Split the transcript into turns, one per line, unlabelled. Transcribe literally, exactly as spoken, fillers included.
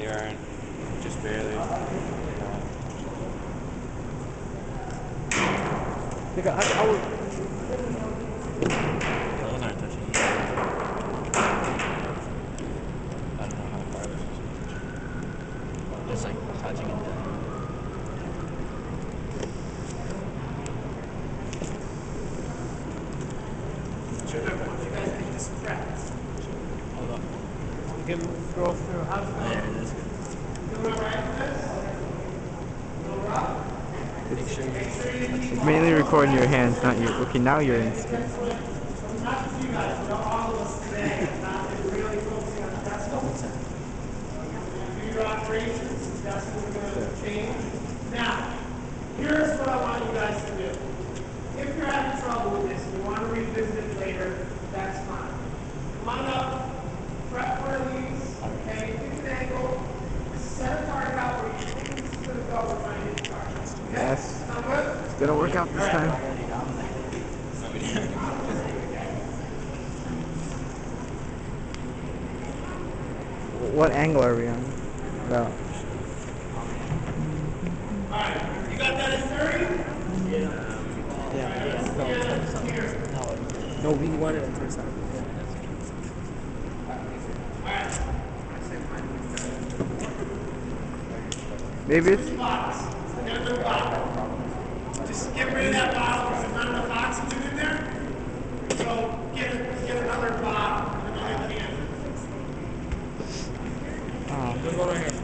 they aren't. Just barely.
Think I, I, I would.
Those aren't touching. I don't know how far this is. It's like touching it. Hold up.
You can scroll through. How's it
There it is.
doing? Right for this?
Make sure you.
It's mainly recording your hands, not your. Okay, now you're in screen.
Not just you guys, but all of us today. Not really focusing on decimals. Do your operations. That's what we're going to change. Now, here's what I want you guys to do. If you're having trouble with this and you want to revisit it later, that's fine. Come on up, prep one of these, okay, pick an angle, set a target out where you think this is going to go with my new target. Okay?
Yes.
Sound good?
It's gonna work out this time. What angle are we on? No.
Alright, you got that in thirty?
Yeah. Yeah.
No,
No, we wanted it first time.
Maybe it's.
Just get rid of that bottle because there's not enough oxygen in there. So get, get another bottle and another can.
Oh.
Let's go right here.